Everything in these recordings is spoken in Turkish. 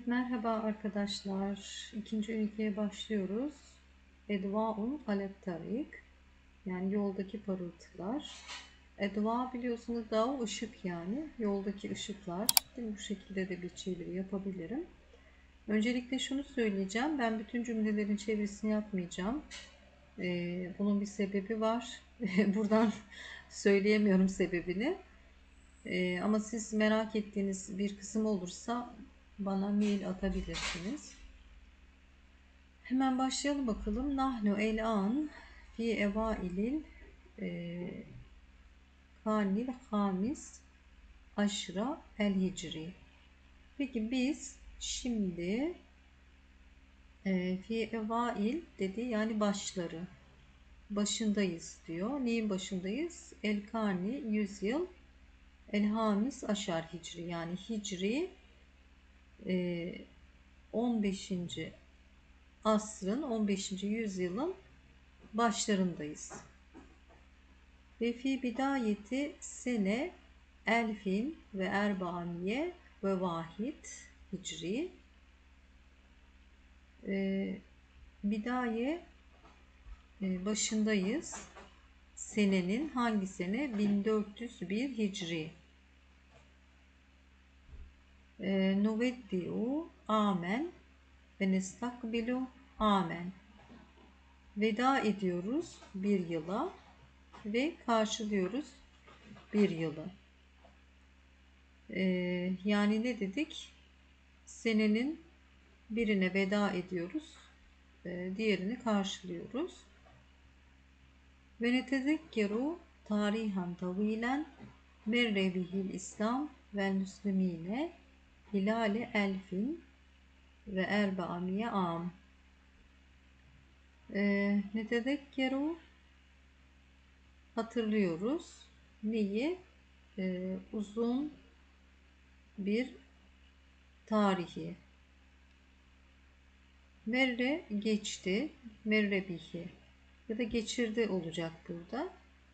Evet, merhaba arkadaşlar. İkinci üniteye başlıyoruz. Edvaun alet tarik. Yani yoldaki parıltılar. Edva biliyorsunuz da ışık yani. Yoldaki ışıklar. Değil mi? Bu şekilde de bir çeviri yapabilirim. Öncelikle şunu söyleyeceğim. Ben bütün cümlelerin çevirisini yapmayacağım. Bunun bir sebebi var. Buradan söyleyemiyorum sebebini. Ama siz merak ettiğiniz bir kısım olursa bana mail atabilirsiniz. Hemen başlayalım bakalım. Nahnu el-an fi evailil karnil hamis aşra el hicri. Peki biz şimdi fi evail dedi, yani başları. Başındayız diyor. Neyin başındayız? El karni 100 yıl. El hamis aşar hicri, yani hicri 15. asrın 15. yüzyılın başlarındayız. Ve fi bidayeti sene elfin ve erba'miye ve vahid hicri. Bidaye başındayız. Senenin hangi sene? 1401 hicri. Nuveddi'u amen ve nestakbilu amen. Veda ediyoruz bir yıla ve karşılıyoruz bir yılı. Yani ne dedik? Senenin birine veda ediyoruz, diğerini karşılıyoruz. Ve netezekkeru tarihan tavilen merre bihil İslam vel müslimine hilale elfin ve erbaamiye am. Netezekkeru hatırlıyoruz. Neyi? Uzun bir tarihi. Merre geçti, merre bihi ya da geçirdi olacak burada.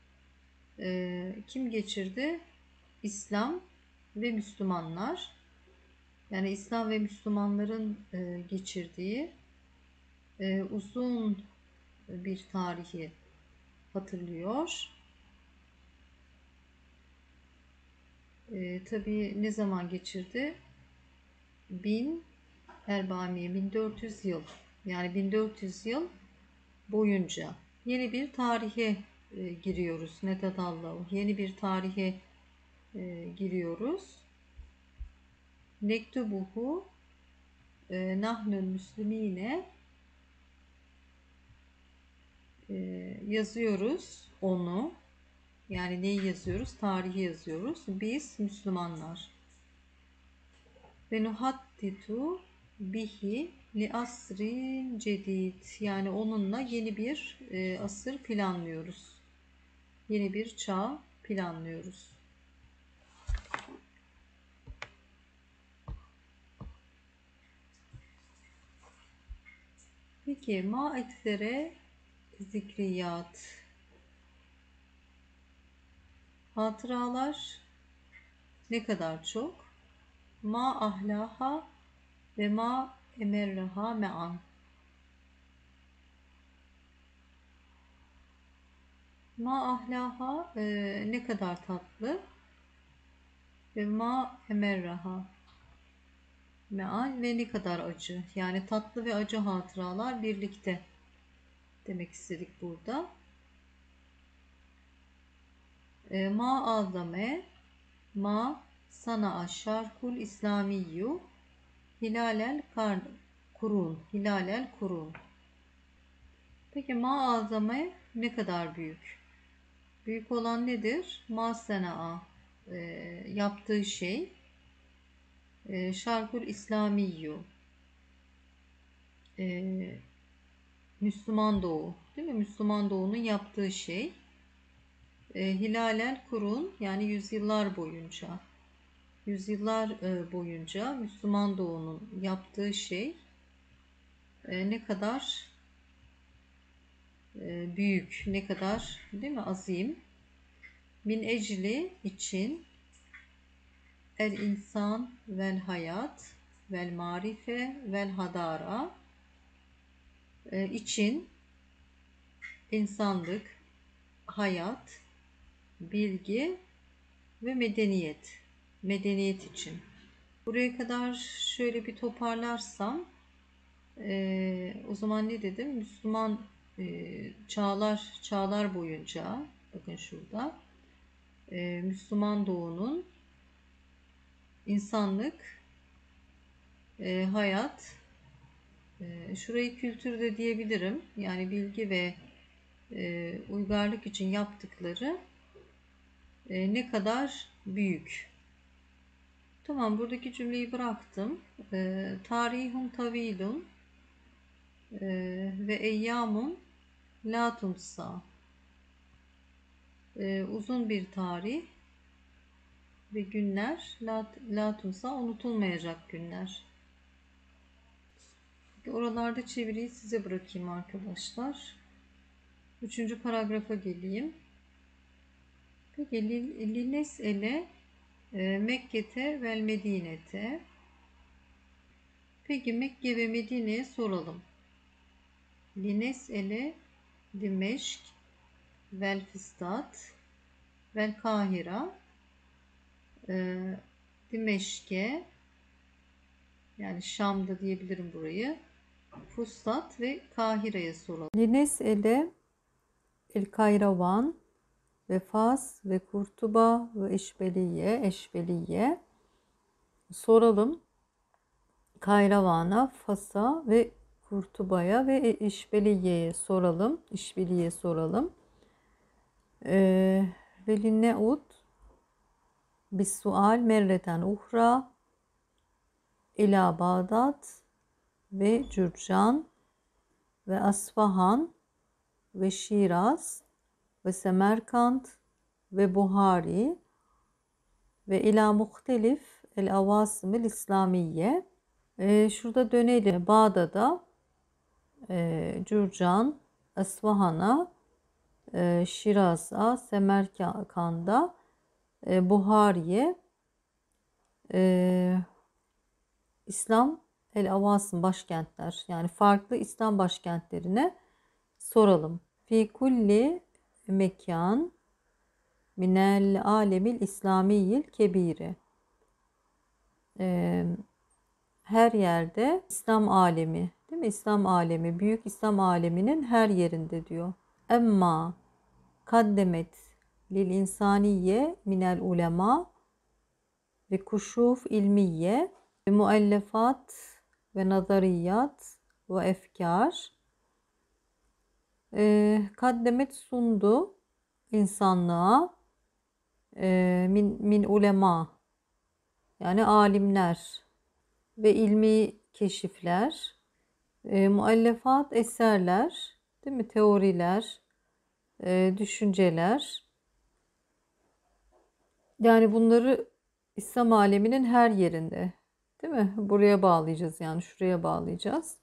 Kim geçirdi? İslam ve Müslümanlar. Yani İslam ve Müslümanların geçirdiği uzun bir tarihi hatırlıyor. Tabii ne zaman geçirdi? 1400 yıl. Yani 1400 yıl boyunca yeni bir tarihe giriyoruz. Netadallahu. Yeni bir tarihe giriyoruz. Nektubuhu nahnül müslimine yazıyoruz onu. Yani neyi yazıyoruz? Tarihi yazıyoruz. Biz Müslümanlar. Ve nuhattitu bihi li asrin cedid. Yani onunla yeni bir asır planlıyoruz. Yeni bir çağ planlıyoruz. Peki ma eksere zikriyat. Hatıralar ne kadar çok? Ma ahlaha ve ma emerraha me'an. Ma ahlaha ne kadar tatlı ve ma emerraha me'an ve ne kadar acı. Yani tatlı ve acı hatıralar birlikte demek istedik burada. Ma azame ma sana şarkul İslamiyu hilalel kurun. Hilalel kurun. Peki ma azame ne kadar büyük? Büyük olan nedir? Ma sana yaptığı şey. Şarkul İslamiyu Müslüman Doğu, değil mi? Müslüman Doğu'nun yaptığı şey. Hilalel kurun, yani yüzyıllar boyunca. Yüzyıllar boyunca Müslüman Doğu'nun yaptığı şey ne kadar büyük, ne kadar, değil mi? Azim. Min ecli için el insan vel hayat. vel marife vel hadara için insanlık, hayat, bilgi ve medeniyet. Medeniyet için. Buraya kadar şöyle bir toparlarsam o zaman ne dedim? Müslüman çağlar boyunca, bakın şurada, Müslüman doğunun insanlık, hayat, şurayı kültür de diyebilirim. Yani bilgi ve uygarlık için yaptıkları ne kadar büyük. Tamam, buradaki cümleyi bıraktım. Tarihun tavilun ve eyyamun la tunsa. Uzun bir tarih ve günler la tunsa, unutulmayacak günler. Oralarda çeviriyi size bırakayım arkadaşlar. 3. paragrafa geleyim. Peki lines'ele Mekke'te vel Medine'te. Peki Mekke ve Medine'ye soralım. Lines'ele Dimeşk vel Fistat vel Kahira. Dimeşk'e, yani Şam'da diyebilirim burayı, Fustat ve Kahire'ye soralım. Lines'ele El Kayravan ve Fas ve Kurtuba ve Eşbeliye soralım. Kayravan'a, Fas'a ve Kurtuba'ya ve İşbeliye'ye soralım. Ve linne'ud bis sual merreten uhra ila Bağdat ve Cürcan ve Asfahan ve Şiraz ve Semerkant ve Buhari ve ila muhtelif el avasimil İslamiye. Şurada dönelim. Bağdat'a, Cürcan, Asfahan'a, Şiraz'a, Semerkant'a, Buhari'ye, İslam el avasım, başkentler, yani farklı İslam başkentlerine soralım. Fi kulli mekan minel alemil İslamiyil kebiri. Her yerde İslam alemi, değil mi? İslam alemi, büyük İslam aleminin her yerinde diyor. Emma kaddemet lil insaniye minel ulema ve kuşuf ilmiye ve muallefat ve nazariyat ve efkar. Kaddemet sundu insanlığa min ulema, yani alimler ve ilmi keşifler, muallefat eserler, değil mi? Teoriler, düşünceler. Yani bunları İslam aleminin her yerinde, değil mi? Buraya bağlayacağız, yani şuraya bağlayacağız.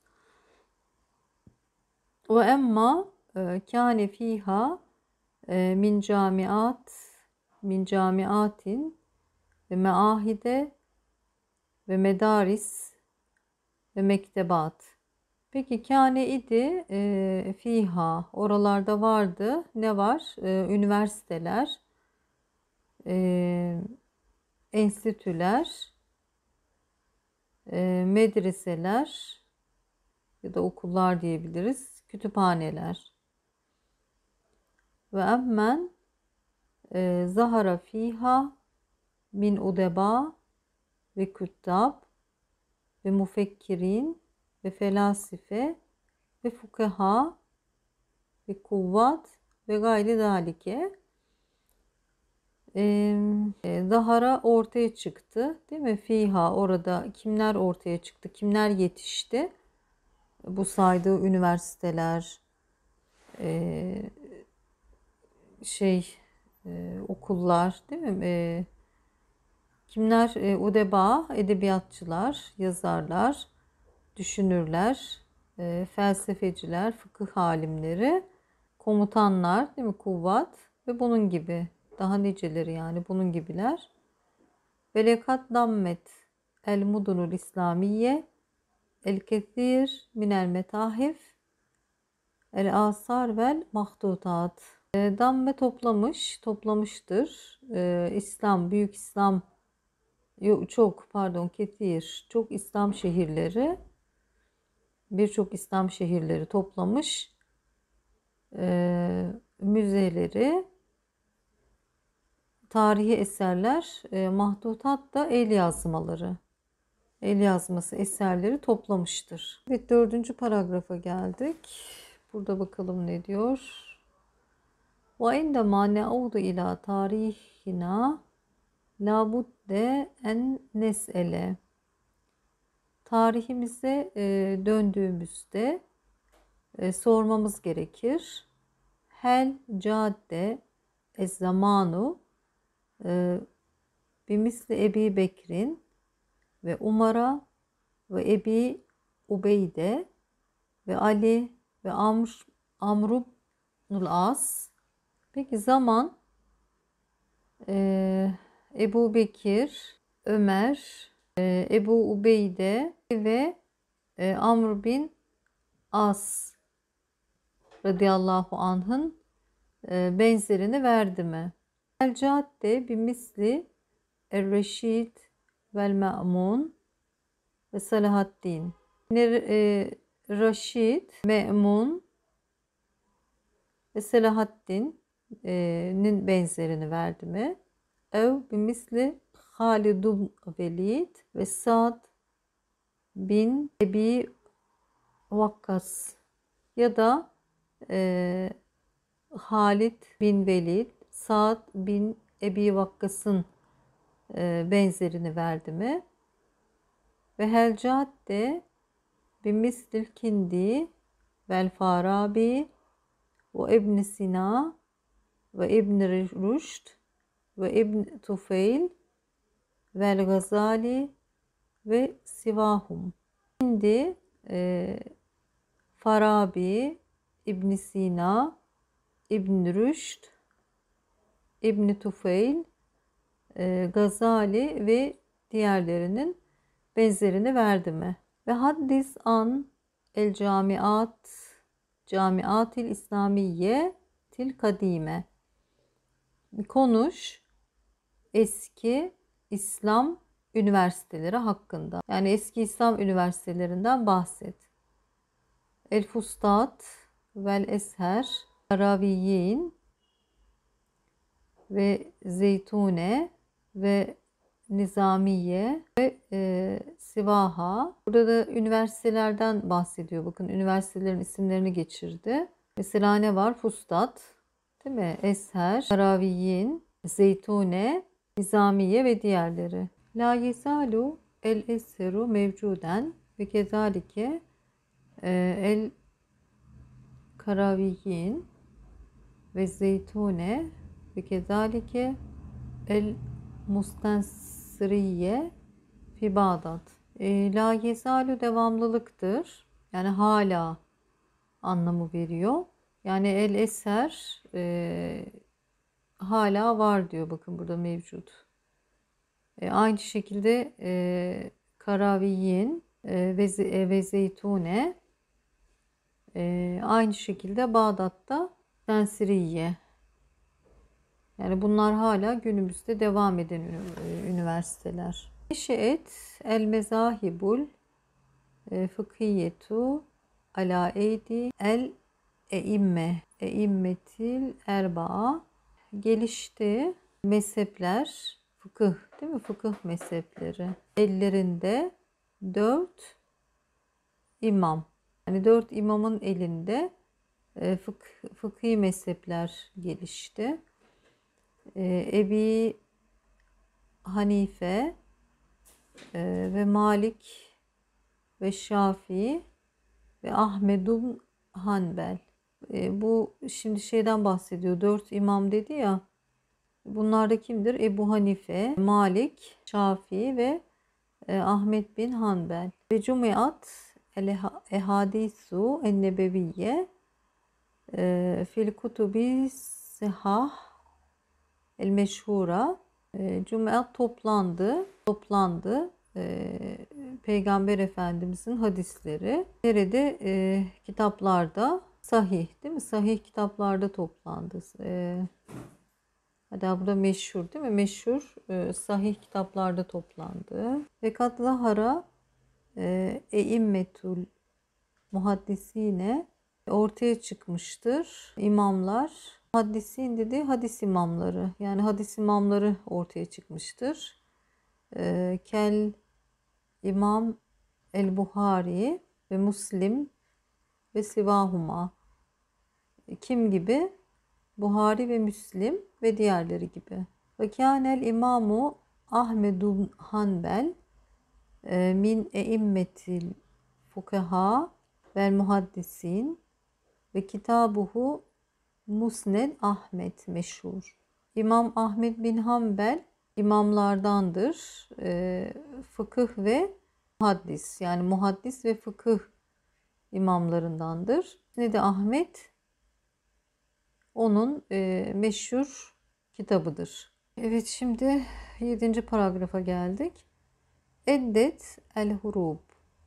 Ve emma kâne fiha min camiatin ve meahide ve medaris ve mektebat. Peki kâne idi fiha, oralarda vardı. Ne var? Üniversiteler, enstitüler, medreseler ya da okullar diyebiliriz, kütüphaneler. Ve emmen zahara fiha min udeba ve küttab ve mufekkirin ve felasife ve fukaha ve kuvvat ve gayri dalike. Zahara ortaya çıktı, değil mi? Fiha, orada kimler ortaya çıktı, kimler yetişti? Bu saydığı üniversiteler, okullar, değil mi? Kimler? Udeba, edebiyatçılar, yazarlar, düşünürler, felsefeciler, fıkıh alimleri, komutanlar, değil mi? Kuvvat ve bunun gibi. Daha niceleri, yani bunun gibiler. Velekat dammet el mudunul İslamiye, el kethir minel metahif, el asar vel mahtutat. Damme toplamıştır. İslam, büyük İslam, çok pardon, ketir, çok İslam şehirleri, birçok İslam şehirleri toplamış. Müzeleri, tarihi eserler, mahtutat da el yazmaları, el yazması eserleri toplamıştır. Evet, 4. paragrafa geldik. Burada bakalım ne diyor. Ve indema ne'udu ila tarihina labudde en nes'ele. Tarihimize döndüğümüzde sormamız gerekir. Hel cadde ez zamanu bimisli Ebi Bekrin ve Umar'a ve Ebi Ubeyde ve Ali ve Amr ibnul As. Peki zaman Ebu Bekir, Ömer, Ebu Ubeyde ve Amr bin As radıyallahu anh'ın benzerini verdi mi? El cadde bimisli Er-Reşid vel Me'mun ve Salahaddin. Raşid, Me'mun ve Selahaddin'in benzerini verdi mi? Ev bimisli Halid ibn Velid ve Sa'd bin Ebi Vakkas, ya da Halid bin Velid, Sa'd bin Ebi Vakkas'ın benzerini verdi mi? Ve hel cadde bimislil kindi vel farabi ve ibn Sina ve ibn Rüşd ve ibn Tufeyl vel Gazali ve sivahum. Şimdi Farabi, ibn Sina, ibn Rüşd, ibn Tufeyl, Gazali ve diğerlerinin benzerini verdi mi? Ve haddis an el camiatil İslamiye til kadime. Konuş eski İslam üniversiteleri hakkında. Yani eski İslam üniversitelerinden bahset. El Fustat vel Esher, Karaviyin ve Zeytune ve Nizamiye ve Sivaha. Burada da üniversitelerden bahsediyor. Bakın, üniversitelerin isimlerini geçirdi. Mesela ne var? Fustat, değil mi? Esher, Karaviyin, Zeytune, Nizamiye ve diğerleri. La yesalu el eseru mevcuden ve kezalike el Karaviyin ve Zeytune ve kezalike el Mustansiriye fi Bağdat. La yesalu devamlılıktır. Yani hala anlamı veriyor. Yani el eser hala var diyor. Bakın, burada mevcut. Aynı şekilde Karaviyin ve Zeytune, aynı şekilde Bağdat'ta Sensiriye. Yani bunlar hala günümüzde devam eden üniversiteler. Şe'et el mezahibul fıkhiyetu ala eydi el eimmetil erba'a. Gelişti mezhepler, fıkıh, değil mi? Fıkıh mezhepleri ellerinde 4 imam. Yani 4 imamın elinde fıkhi mezhepler gelişti. Ebi Hanife ve Malik ve Şafii ve Ahmedun Hanbel. Bu şimdi şeyden bahsediyor. 4 imam dedi ya. Bunlar da kimdir? Ebu Hanife, Malik, Şafii ve Ahmet bin Hanbel. Ve Cumiat el ehadisu en nebeviye fil kutubi sihah el meşhura. Cumiat toplandı Peygamber Efendimizin hadisleri nerede? Kitaplarda, sahih değil mi? Sahih kitaplarda toplandı. Hatta burada meşhur değil mi? Meşhur sahih kitaplarda toplandı. Ve kat zahara eimmetul muhaddisine ortaya çıkmıştır. İmamlar, muhaddisin dedi hadis imamları. Yani hadis imamları ortaya çıkmıştır. Kel İmam el-Buhari ve Müslim ve Sivahuma. Kim gibi? Buhari ve Müslim ve diğerleri gibi. Ve kânel imamu Ahmedun Hanbel min eimmetil fukaha vel muhaddisin ve kitabuhu Musned Ahmet meşhur. İmam Ahmed bin Hanbel imamlardandır. Fıkıh ve muhaddis, yani muhaddis ve fıkıh imamlarındandır. Ne de Ahmet onun meşhur kitabıdır. Evet, şimdi 7. paragrafa geldik. Eddet el-hurub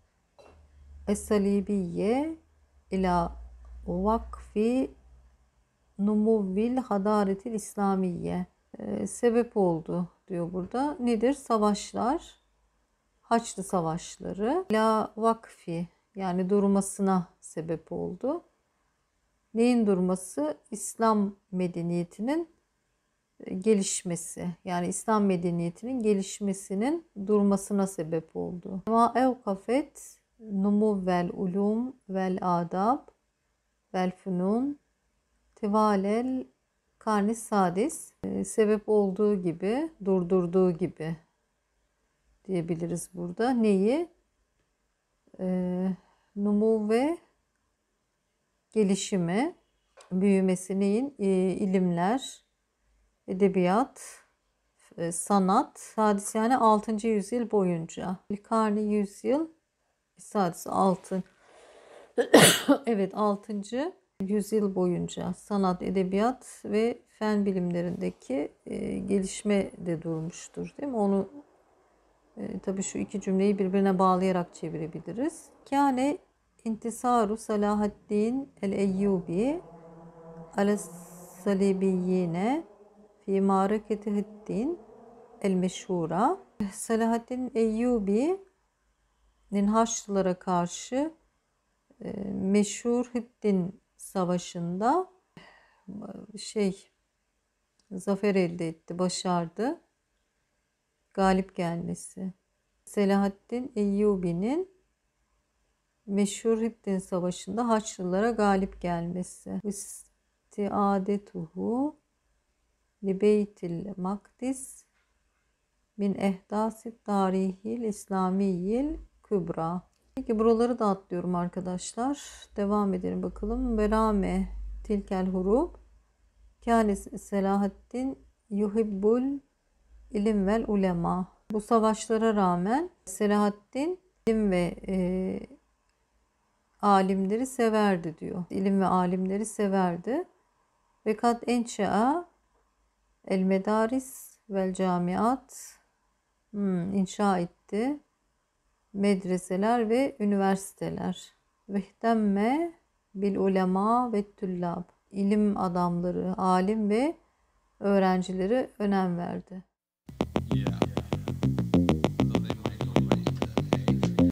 es-salibiyye ila vakfi numuvvil hadaretil İslamiye. Sebep oldu diyor burada. Nedir? Savaşlar, Haçlı savaşları, la vakfi, yani durmasına sebep oldu. Neyin durması? İslam medeniyetinin gelişmesi, yani İslam medeniyetinin gelişmesinin durmasına sebep oldu. Ama evkafet numuvvel ulum vel adab vel funun tivalel karni sadis, sebep olduğu gibi, durdurduğu gibi diyebiliriz burada. Neyi? Numu ve gelişimi, büyümesi neyin? İlimler, edebiyat, sanat, sadis yani 6. yüzyıl boyunca. Karni yüzyıl, sadis 6. Evet, 6. yüzyıl boyunca sanat, edebiyat ve fen bilimlerindeki gelişme de durmuştur, değil mi? Onu tabii şu iki cümleyi birbirine bağlayarak çevirebiliriz. Kâne intisaru Salahaddin el-Eyyubi alas-Salibiyyine fi ma'raketihiddin el-meşhura. Salahaddin Eyyubi'nin Haçlılara karşı meşhur Hiddin Savaşı'nda zafer elde etti, başardı. Galip gelmesi. Selahaddin Eyyubi'nin meşhur Hiddin Savaşı'nda Haçlılara galip gelmesi. İstiadetuhu li beytil makdis min ehdasit tarihil İslamiyil kübra. Peki buraları da atlıyorum arkadaşlar. Devam edelim bakalım. Berame tilkel hurub kâne Selahaddin yuhibbul ilim vel ulema. Bu savaşlara rağmen Selahaddin ilim ve alimleri severdi diyor. İlim ve alimleri severdi. Ve kat enşa'a el medaris vel camiat, inşa etti. Medreseler ve üniversiteler. Vehtemme bil ulema ve tüllab. İlim adamları, alim ve öğrencileri önem verdi. Yeah.